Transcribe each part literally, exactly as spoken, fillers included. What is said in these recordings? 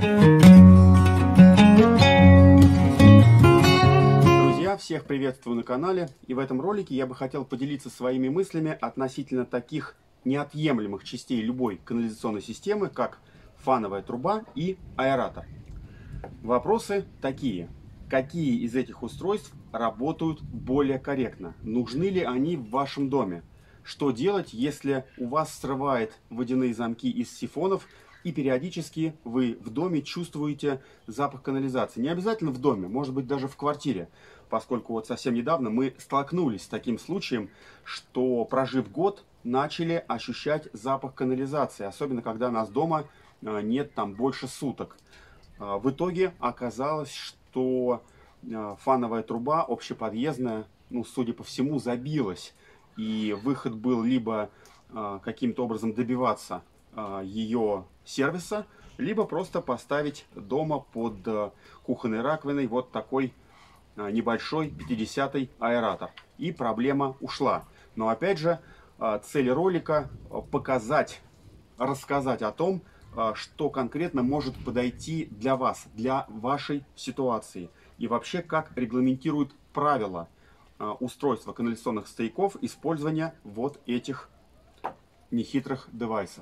Друзья, всех приветствую на канале, и в этом ролике я бы хотел поделиться своими мыслями относительно таких неотъемлемых частей любой канализационной системы, как фановая труба и аэратор. Вопросы такие. Какие из этих устройств работают более корректно? Нужны ли они в вашем доме? Что делать, если у вас срывает водяные замки из сифонов и периодически вы в доме чувствуете запах канализации? Не обязательно в доме, может быть даже в квартире, поскольку вот совсем недавно мы столкнулись с таким случаем, что, прожив год, начали ощущать запах канализации, особенно когда нас дома нет там больше суток. В итоге оказалось, что фановая труба общеподъездная, ну, судя по всему, забилась. И выход был либо каким-то образом добиваться ее сервиса, либо просто поставить дома под кухонной раковиной вот такой небольшой пятидесятый аэратор. И проблема ушла. Но опять же, цель ролика показать, рассказать о том, что конкретно может подойти для вас, для вашей ситуации. И вообще, как регламентируют правила устройства канализационных стояков использования вот этих нехитрых девайсов.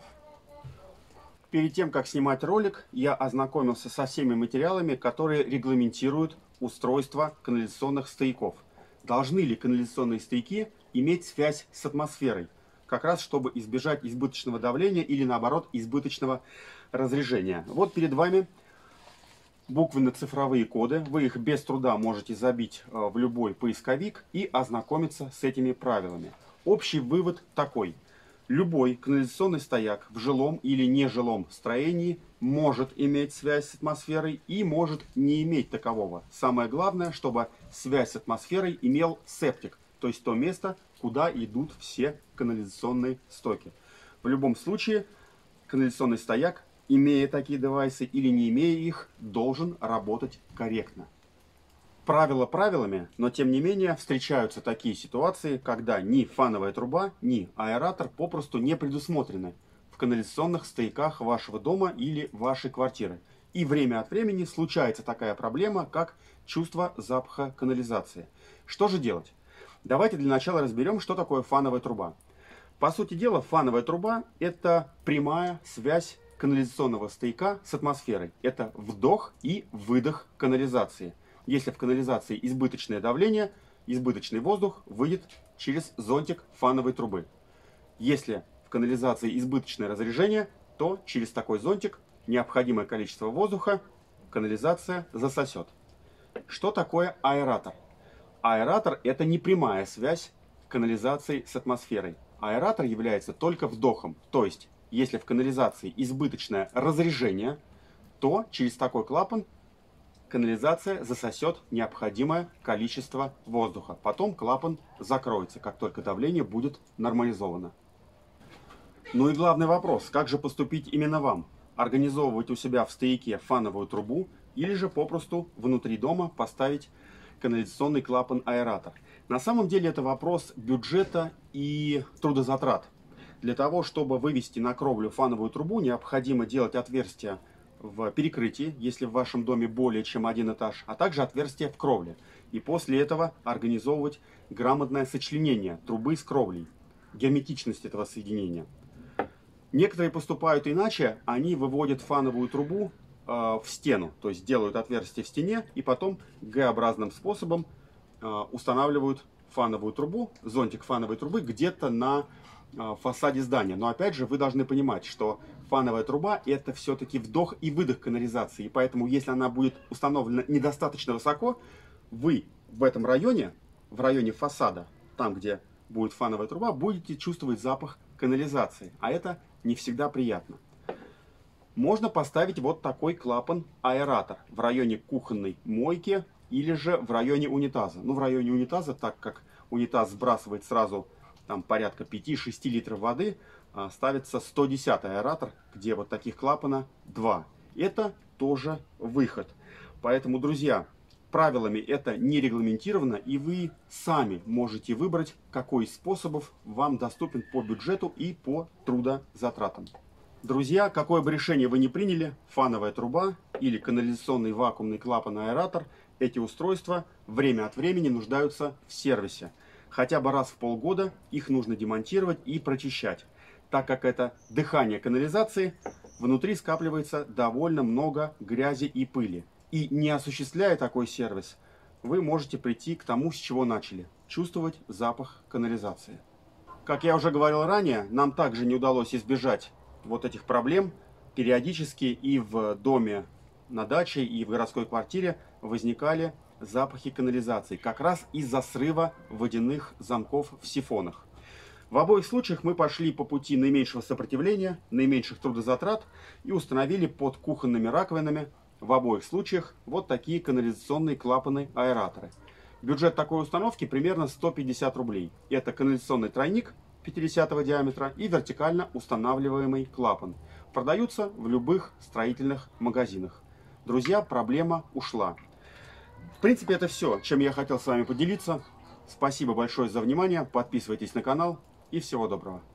Перед тем, как снимать ролик, я ознакомился со всеми материалами, которые регламентируют устройство канализационных стояков. Должны ли канализационные стояки иметь связь с атмосферой? Как раз чтобы избежать избыточного давления или наоборот избыточного разрежения. Вот перед вами буквенно-цифровые коды. Вы их без труда можете забить в любой поисковик и ознакомиться с этими правилами. Общий вывод такой. Любой канализационный стояк в жилом или нежилом строении может иметь связь с атмосферой и может не иметь такового. Самое главное, чтобы связь с атмосферой имел септик, то есть то место, куда идут все канализационные стоки. В любом случае, канализационный стояк, имея такие девайсы или не имея их, должен работать корректно. Правила правилами, но тем не менее встречаются такие ситуации, когда ни фановая труба, ни аэратор попросту не предусмотрены в канализационных стояках вашего дома или вашей квартиры. И время от времени случается такая проблема, как чувство запаха канализации. Что же делать? Давайте для начала разберем, что такое фановая труба. По сути дела, фановая труба – это прямая связь канализационного стояка с атмосферой. Это вдох и выдох канализации. Если в канализации избыточное давление, избыточный воздух выйдет через зонтик фановой трубы. Если в канализации избыточное разрежение, то через такой зонтик необходимое количество воздуха канализация засосет. Что такое аэратор? Аэратор – это не прямая связь канализации с атмосферой. Аэратор является только вдохом. То есть, если в канализации избыточное разрежение, то через такой клапан канализация засосет необходимое количество воздуха. Потом клапан закроется, как только давление будет нормализовано. Ну и главный вопрос, как же поступить именно вам? Организовывать у себя в стояке фановую трубу или же попросту внутри дома поставить канализационный клапан-аэратор? На самом деле это вопрос бюджета и трудозатрат. Для того, чтобы вывести на кровлю фановую трубу, необходимо делать отверстия в перекрытии, если в вашем доме более чем один этаж, а также отверстия в кровле. И после этого организовывать грамотное сочленение трубы с кровлей, герметичность этого соединения. Некоторые поступают иначе, они выводят фановую трубу э, в стену, то есть делают отверстие в стене и потом Г-образным способом э, устанавливают фановую трубу, зонтик фановой трубы где-то на э, фасаде здания. Но опять же вы должны понимать, что фановая труба это все-таки вдох и выдох канализации, и поэтому если она будет установлена недостаточно высоко, вы в этом районе, в районе фасада, там где будет фановая труба, будете чувствовать запах канализации, а это не всегда приятно. Можно поставить вот такой клапан-аэратор в районе кухонной мойки или же в районе унитаза. Ну, в районе унитаза, так как унитаз сбрасывает сразу там порядка пяти-шести литров воды, ставится сто десятый аэратор, где вот таких клапана два. Это тоже выход. Поэтому, друзья, правилами это не регламентировано, и вы сами можете выбрать, какой из способов вам доступен по бюджету и по трудозатратам. Друзья, какое бы решение вы ни приняли, фановая труба или канализационный вакуумный клапан-аэратор, эти устройства время от времени нуждаются в сервисе. Хотя бы раз в полгода их нужно демонтировать и прочищать, так как это дыхание канализации, внутри скапливается довольно много грязи и пыли. И не осуществляя такой сервис, вы можете прийти к тому, с чего начали – чувствовать запах канализации. Как я уже говорил ранее, нам также не удалось избежать вот этих проблем. Периодически и в доме на даче, и в городской квартире возникали запахи канализации, как раз из-за срыва водяных замков в сифонах. В обоих случаях мы пошли по пути наименьшего сопротивления, наименьших трудозатрат и установили под кухонными раковинами в обоих случаях вот такие канализационные клапаны-аэраторы. Бюджет такой установки примерно сто пятьдесят рублей. Это канализационный тройник пятидесятого диаметра и вертикально устанавливаемый клапан. Продаются в любых строительных магазинах. Друзья, проблема ушла. В принципе, это все, чем я хотел с вами поделиться. Спасибо большое за внимание. Подписывайтесь на канал и всего доброго.